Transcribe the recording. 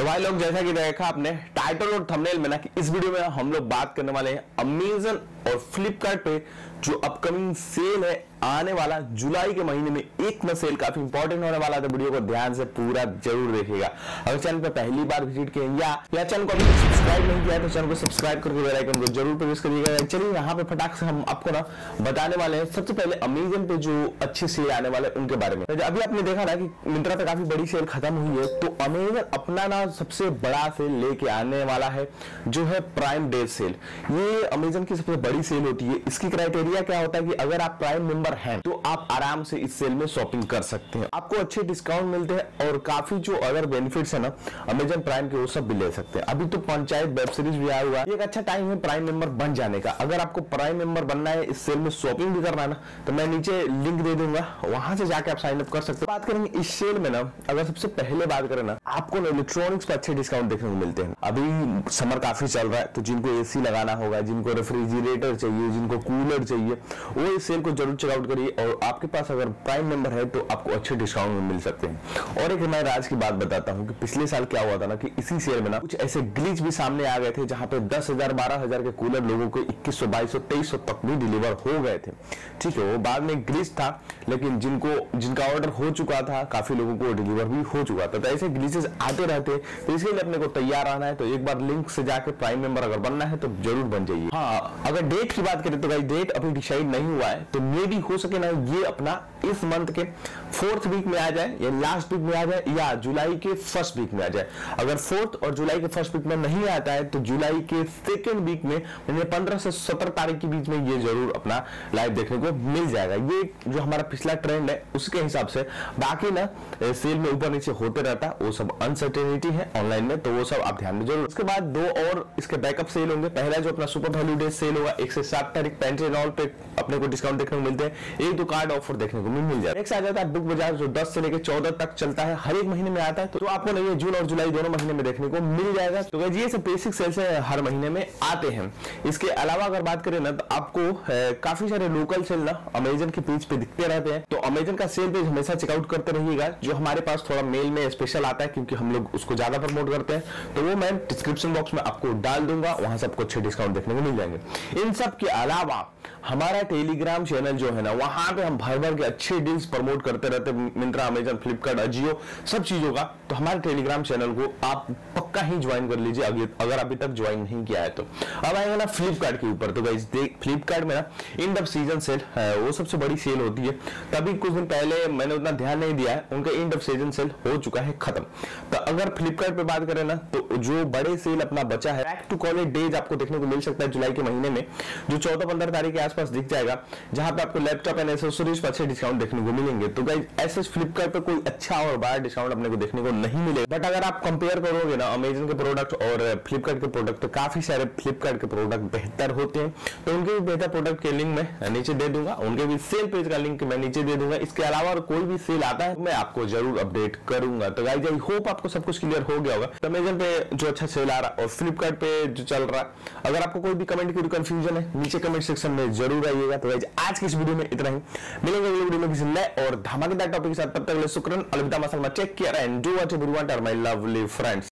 तो भाई लोग, जैसा कि देखा आपने टाइटल और थंबनेल में ना कि इस वीडियो में हम लोग बात करने वाले हैं अमेजन और फ्लिपकार्ट पे जो अपकमिंग सेल है आने वाला जुलाई के महीने में। एक में सेल काफी इंपॉर्टेंट होने वाला है, तो वीडियो को ध्यान से पूरा जरूर देखिएगा। अगर चैनल पे पहली बार विजिट किए या चैनल को अभी सब्सक्राइब नहीं किया तो चैनल को सब्सक्राइब करके बेल आइकन को जरूर प्रेस करिएगा। चलिए यहाँ पे फटाक से हम आपको ना बताने वाले हैं सबसे पहले अमेजन पे जो अच्छी सेल आने वाले उनके बारे में। अभी आपने देखा ना कि मिंत्रा पे काफी बड़ी सेल खत्म हुई है, तो अमेजन अपना ना सबसे बड़ा सेल लेके आने वाला है जो है प्राइम डे सेल। ये अमेजन की सबसे बड़ी सेल होती है। इसकी क्राइटेरिया क्या होता है कि अगर आप प्राइम मेंबर हैं तो आप आराम से इस सेल में शॉपिंग कर सकते हैं, आपको अच्छे डिस्काउंट मिलते हैं और काफी जो अदर बेनिफिट्स है ना अमेजन प्राइम के वो सब भी ले सकते हैं। अभी तो पंचायत वेब सीरीज भी आया हुआ है, एक अच्छा टाइम है प्राइम मेंबर बन जाने का। अगर आपको प्राइम मेंबर बनना है, इस सेल में शॉपिंग भी करना है ना, तो मैं नीचे लिंक दे दूंगा, वहां से जाके आप साइन अप कर सकते हो। बात करेंगे इस सेल में ना, अगर सबसे पहले बात करें ना, आपको ना इलेक्ट्रॉनिक्स पे अच्छे डिस्काउंट देखने को मिलते हैं। अभी समर काफी चल रहा है, तो जिनको एसी लगाना होगा, जिनको रेफ्रिजरेटर चाहिए, जिनको कूलर चाहिए, वो इस सेल को जरूर चेकआउट करिए। और आपके पास अगर प्राइम मेंबर है तो आपको अच्छे डिस्काउंट में मिल सकते हैं। और एक मैं राज की बात बताता हूँ कि पिछले साल क्या हुआ था ना कि इसी सेल में ना कुछ ऐसे ग्लिच भी सामने आ गए थे, जहां पे 10,000 12,000 के कूलर लोगों को 2100 2200 2300 तक भी डिलीवर हो गए थे। ठीक है, वो बाद में ग्लिच था, लेकिन जिनका ऑर्डर हो चुका था, काफी लोगों को डिलीवर भी हो चुका था। तो ऐसे ग्लिचेस आते रहते, तो इसके लिए अपने को तैयार रहना है। तो एक बार लिंक से जाके प्राइम मेंबर अगर बनना है तो जरूर बन जाइए। हाँ, अगर डेट की बात करें तो गाइस डेट अभी डिसाइड नहीं हुआ है, तो मे भी हो सके ना ये अपना इस मंथ के 4th वीक में आ जाए या लास्ट वीक में आ जाए या जुलाई के फर्स्ट वीक में आ जाए। अगर 4th और जुलाई के फर्स्ट वीक में नहीं आता है तो जुलाई के 2nd वीक में, यानी 15 से 17 तारीख के बीच में ये जरूर अपना लाइव देखने को मिल जाएगा। ये जो हमारा पिछला ट्रेंड है उसके हिसाब से। बाकी ना सेल में ऊपर नीचे होते रहता है, वो सब अनसर्टेनिटी है ऑनलाइन में, तो वो सब आप ध्यान में जरूर। उसके बाद 2 और इसके बैकअप सेल होंगे। पहला जो अपना सुपर वैल्यू डे सेल होगा, 1 से 7 तारीख पेंट्रीनॉल पे अपने को डिस्काउंट देखने को मिलते हैं। एक तो कार्ड ऑफर देखने को मिल जाए। नेक्स्ट आ जाता है बिग बाजार, जो 10 से लेकर 14 तक चलता है, हर एक महीने में आता है, तो आपको नहीं है जून और जुलाई दोनों महीने में देखने को मिल जाएगा। तो ये सब बेसिक सेल्स हर महीने में आते हैं। इसके अलावा अगर बात करें ना, तो आपको काफी सारे लोकल सेल ना अमेजन के पेज पे दिखते रहते हैं, तो अमेजन का सेल पेज हमेशा चेकआउट करते रहिएगा। जो हमारे पास थोड़ा मेल में स्पेशल आता है, क्योंकि हम लोग उसको ज्यादा प्रमोट करते हैं, तो वो मैं डिस्क्रिप्शन बॉक्स में आपको डाल दूंगा, वहां से आपको अच्छे डिस्काउंट देखने को मिल जाएंगे। इन सब के अलावा हमारा टेलीग्राम चैनल जो है ना, वहां पे हम भर भर के अच्छे डील्स प्रमोट करते रहते हैं, मिंत्रा, अमेजन, फ्लिपकार्ट, अजियो, सब चीजों का। तो हमारे टेलीग्राम चैनल को आप पक्का ही ज्वाइन कर लीजिए अगर अभी तक ज्वाइन नहीं किया है तो। अब आएगा ना फ्लिपकार्ट के ऊपर, तो गाइस फ्लिपकार्ट में ना एंड ऑफ सीजन सेल वो सबसे बड़ी सेल होती है। तभी कुछ दिन पहले मैंने उतना ध्यान नहीं दिया है, उनका एंड ऑफ सीजन सेल हो चुका है खत्म। तो अगर फ्लिपकार्ट पे बात करें ना, तो जो बड़े सेल अपना बचा है, बैक टू कॉलेज डेज आपको देखने को मिल सकता है जुलाई के महीने में, जो 14-15 तारीख के आसपास दिख जाएगा, जहां पे आपको लैपटॉप एंड एसेसरीज पर अच्छे डिस्काउंट देखने को मिलेंगे। तो गाइस ऐसे फ्लिपकार्ट पे कोई अच्छा और बड़ा डिस्काउंट अपने को देखने को नहीं मिलेगा। बट अगर आप कंपेयर करोगे ना अमेजन के प्रोडक्ट और फ्लिपकार्ट के प्रोडक्ट, तो काफी सारे फ्लिपकार्ट के प्रोडक्ट बेहतर होते हैं। तो उनके भी बेहतर प्रोडक्ट के लिंक मैं नीचे दे दूंगा, उनके भी सेल पेज का लिंक मैं नीचे दे दूंगा। इसके अलावा और कोई भी सेल आता है मैं आपको जरूर अपडेट करूंगा। तो गाइस आई होप आपको सब कुछ क्लियर हो गया होगा। तो अमेजन पे जो अच्छा सेल आ रहा है और फ्लिपकार्ट पे जो चल रहा है, अगर आपको कोई भी कमेंट की कंफ्यूजन है, नीचे कमेंट सेक्शन में जरूर आइएगा। तो गाइस आज की इस वीडियो में इतना ही, मिलेंगे अगले वीडियो में किसी नए और धमाकेदार टॉपिक के साथ। तब तक के लिए शुक्रिया, अलविदा, muscle, take care and do what you want are my lovely friends.